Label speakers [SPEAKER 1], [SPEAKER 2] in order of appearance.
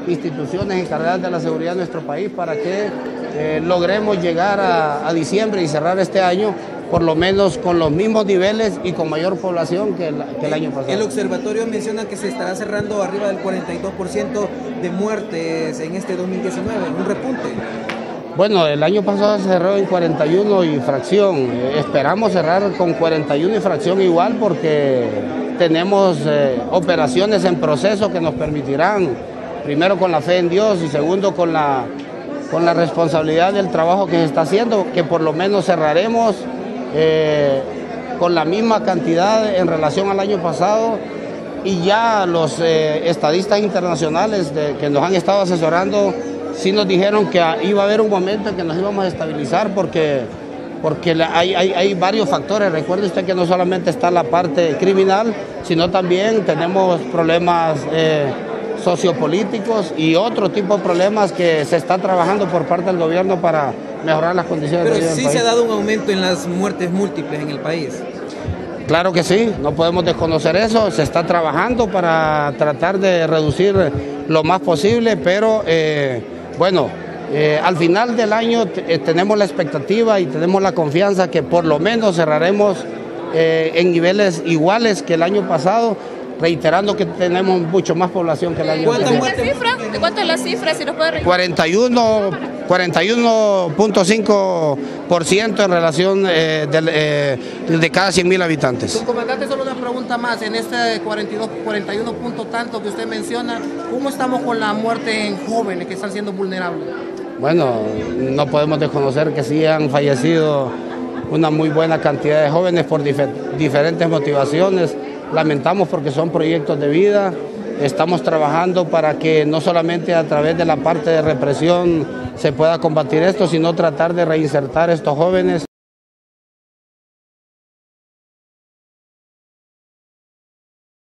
[SPEAKER 1] instituciones encargadas de la seguridad de nuestro país para que logremos llegar a diciembre y cerrar este año por lo menos con los mismos niveles y con mayor población que el año pasado.
[SPEAKER 2] El observatorio menciona que se estará cerrando arriba del 42% de muertes en este 2019, un repunte.
[SPEAKER 1] Bueno, el año pasado se cerró en 41 y fracción. Esperamos cerrar con 41 y fracción igual porque tenemos operaciones en proceso que nos permitirán, primero con la fe en Dios y segundo con la responsabilidad del trabajo que se está haciendo, que por lo menos cerraremos con la misma cantidad en relación al año pasado, y ya los estadistas internacionales que nos han estado asesorando sí nos dijeron que iba a haber un momento en que nos íbamos a estabilizar porque hay varios factores. Recuerde usted que no solamente está la parte criminal, sino también tenemos problemas sociopolíticos y otro tipo de problemas que se está trabajando por parte del gobierno para mejorar las condiciones de vida del país.
[SPEAKER 2] Pero sí se ha dado un aumento en las muertes múltiples en el país.
[SPEAKER 1] Claro que sí, no podemos desconocer eso, se está trabajando para tratar de reducir lo más posible, pero al final del año tenemos la expectativa y tenemos la confianza que por lo menos cerraremos en niveles iguales que el año pasado, reiterando que tenemos mucho más población que el año pasado.
[SPEAKER 3] ¿De cuánto es la cifra? Si nos puede
[SPEAKER 1] 41.5% en relación de cada 100.000 habitantes.
[SPEAKER 4] Comandante, solo una pregunta más. En este 41 punto tanto que usted menciona, ¿cómo estamos con la muerte en jóvenes que están siendo vulnerables?
[SPEAKER 1] Bueno, no podemos desconocer que sí han fallecido una muy buena cantidad de jóvenes por diferentes motivaciones. Lamentamos porque son proyectos de vida. Estamos trabajando para que no solamente a través de la parte de represión se pueda combatir esto, sino tratar de reinsertar a estos jóvenes